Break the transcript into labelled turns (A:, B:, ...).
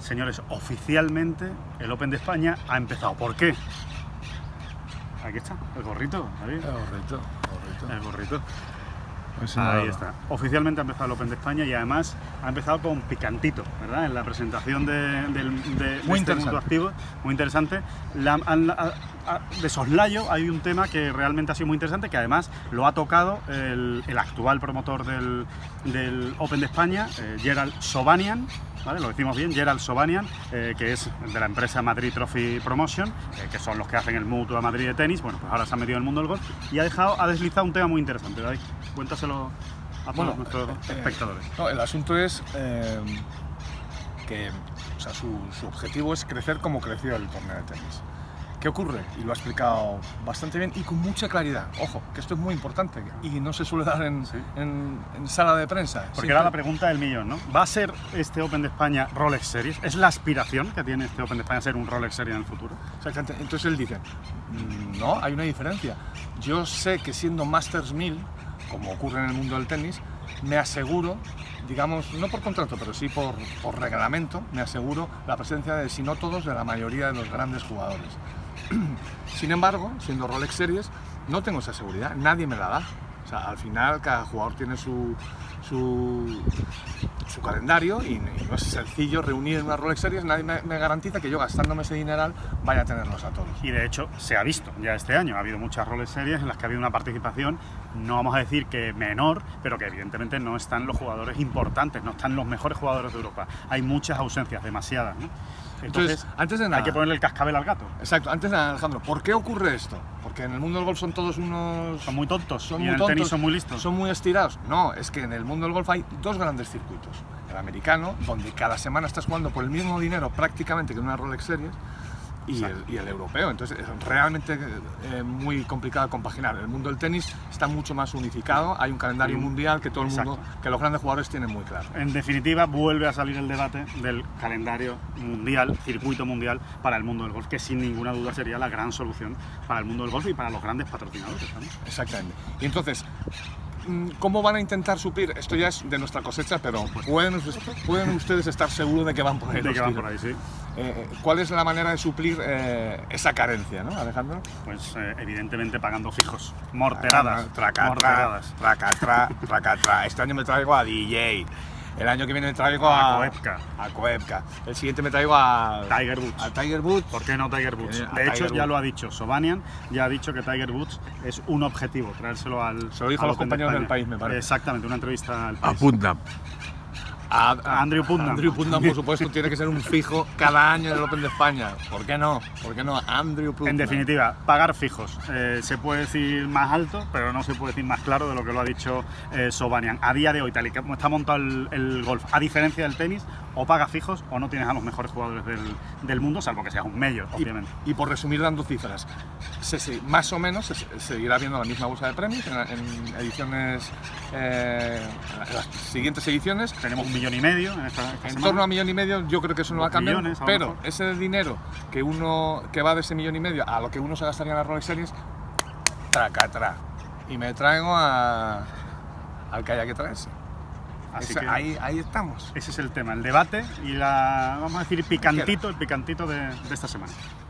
A: Señores, oficialmente el Open de España ha empezado. ¿Por qué? Aquí está, el gorrito. Ahí. El gorrito.
B: Pues
A: ahí está. Oficialmente ha empezado el Open de España y además ha empezado con picantito, ¿verdad? En la presentación de este mundo activo, muy interesante. De soslayo hay un tema que realmente ha sido muy interesante, que además lo ha tocado el actual promotor del Open de España, Gerald Sobanian. ¿Vale? Lo decimos bien, Gerald Sobanian, que es de la empresa Madrid Trophy Promotion, que son los que hacen el Mutua Madrid de tenis. Bueno, pues ahora se ha metido en el mundo del golf y ha deslizado un tema muy interesante. David, cuéntaselo a todos nuestros espectadores.
B: No, el asunto es que su objetivo es crecer como creció el torneo de tenis. ¿Qué ocurre? Y lo ha explicado bastante bien y con mucha claridad. Ojo, que esto es muy importante y no se suele dar en sala de prensa.
A: Porque era la pregunta del millón, ¿no? ¿Va a ser este Open de España Rolex Series? ¿Es la aspiración que tiene este Open de España ser un Rolex Series en el futuro?
B: Exactamente. Entonces él dice, no, hay una diferencia. Yo sé que siendo Masters 1000, como ocurre en el mundo del tenis, me aseguro, digamos, no por contrato, pero sí por reglamento, me aseguro la presencia de, si no todos, de la mayoría de los grandes jugadores. Sin embargo, siendo Rolex Series, no tengo esa seguridad, nadie me la da. O sea, al final cada jugador tiene su calendario y no es sencillo reunir en una Rolex Series. Nadie me garantiza que yo, gastándome ese dineral, vaya a tenerlos a todos.
A: Y de hecho se ha visto ya este año, ha habido muchas Rolex Series en las que ha habido una participación, no vamos a decir que menor, pero que evidentemente no están los jugadores importantes, no están los mejores jugadores de Europa. Hay muchas ausencias, demasiadas, ¿no? Entonces,
B: antes de nada,
A: hay que ponerle el cascabel al gato.
B: Exacto, antes de nada, Alejandro, ¿por qué ocurre esto? Porque en el mundo del golf son todos unos...
A: Son muy tontos,
B: son
A: y
B: muy
A: en el
B: tontos,
A: tenis son muy listos.
B: Son muy estirados. No, es que en el mundo del golf hay dos grandes circuitos. El americano, donde cada semana estás jugando por el mismo dinero prácticamente que en una Rolex Series, y el europeo. Entonces es realmente muy complicado compaginar. El mundo del tenis está mucho más unificado, hay un calendario mundial que todo el mundo, que los grandes jugadores tienen muy claro.
A: En definitiva, vuelve a salir el debate del calendario mundial, circuito mundial para el mundo del golf, que sin ninguna duda sería la gran solución para el mundo del golf y para los grandes patrocinadores también.
B: Exactamente. Y entonces, ¿cómo van a intentar suplir? Esto ya es de nuestra cosecha, pero pueden ustedes estar seguros de que van por ahí.
A: De que van por ahí, sí.
B: ¿Cuál es la manera de suplir esa carencia, ¿no, Alejandro?
A: Pues evidentemente pagando fijos, morteradas. Morteradas.
B: Tracatra. Este año me traigo a DJ. El año que viene me traigo a Koepka. El siguiente me traigo a
A: Tiger Woods.
B: A Tiger Woods.
A: ¿Por qué no Tiger Woods? De hecho, ya lo ha dicho Sobanian, ya ha dicho que Tiger Woods es un objetivo, traérselo al...
B: Se lo dijo a los compañeros del país, me parece.
A: Exactamente, una entrevista al país.
B: A Putnam.
A: A Andrew Putnam.
B: Andrew Putnam, por supuesto, tiene que ser un fijo cada año en el Open de España. ¿Por qué no? ¿Por qué no? Andrew Putnam.
A: En definitiva, pagar fijos. Se puede decir más alto, pero no se puede decir más claro de lo que lo ha dicho Sobanian. A día de hoy, tal y como está montado el golf, a diferencia del tenis, o pagas fijos o no tienes a los mejores jugadores del mundo, salvo que seas un mayor, obviamente.
B: Y por resumir dando cifras, más o menos se seguirá viendo la misma bolsa de premios en ediciones, en las siguientes ediciones.
A: Tenemos 1,5 millones en esta
B: en torno a 1,5 millones, yo creo que eso no va a cambiar, pero ese dinero que va de ese 1,5 millones a lo que uno se gastaría en las Rolex Series, tracatra. Y me traigo al que haya que traerse.
A: Así que
B: ahí estamos.
A: Ese es el tema, el debate y vamos a decir, el picantito de esta semana.